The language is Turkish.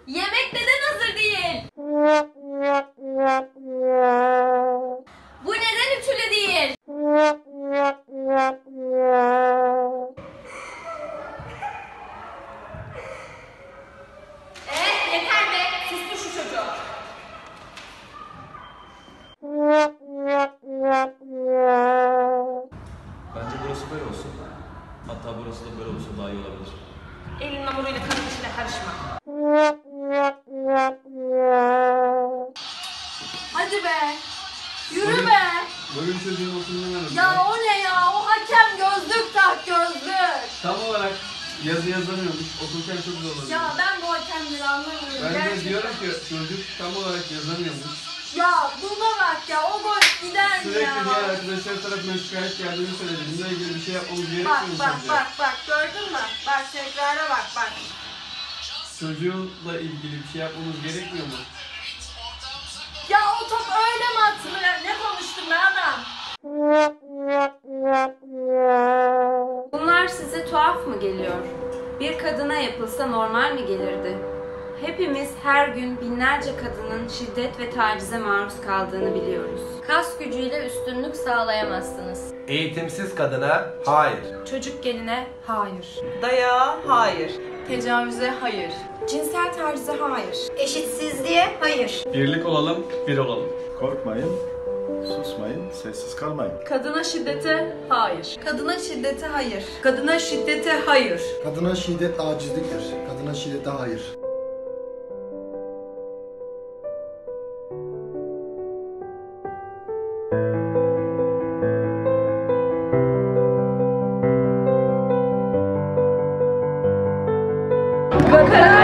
Yemek neden hazır değil? Bu neden ütülü değil? Yeter be! Sustur şu çocuğu! Bence burası böyle olsun. Hatta burası da böyle olsa daha iyi olabilir. Elin hamuruyla kanın içine karışma. Hadi be! Yürü be! Bugün çocuğun okulunu verdim. Ya o ne ya? O hakem gözlük tak gözlük. Tam olarak yazı yazamıyormuş. Okurken çok zorlanıyor. Ya ben bu hakemleri anlamıyorum. Ben de gerçekten. diyorum ki çocuk tam olarak yazamıyormuş. Ya buna bak ya, o gol gider mi Sürekli ya? diğer arkadaşlar tarafından şikayet geldiğini söyledi. Bununla ilgili bir şey yapmamız gerekmiyor Bak mu bak sence? bak gördün mü? Bak tekrara bak. Çocuğunla ilgili bir şey yapmamız gerekmiyor mu? Ya o top öyle mi atılır? Ne konuştum ben adam? Bunlar size tuhaf mı geliyor? Bir kadına yapılsa normal mi gelirdi? Hepimiz her gün binlerce kadının şiddet ve tacize maruz kaldığını biliyoruz. Kas gücüyle üstünlük sağlayamazsınız. Eğitimsiz kadına hayır. Çocuk geline hayır. Dayağa hayır. Tecavüze hayır. Cinsel tacize hayır. Eşitsizliğe hayır. Birlik olalım, bir olalım. Korkmayın, susmayın, sessiz kalmayın. Kadına şiddete hayır. Kadına şiddete hayır. Kadına şiddete hayır. Kadına şiddet acizliktir. Kadına şiddete hayır. Bakarak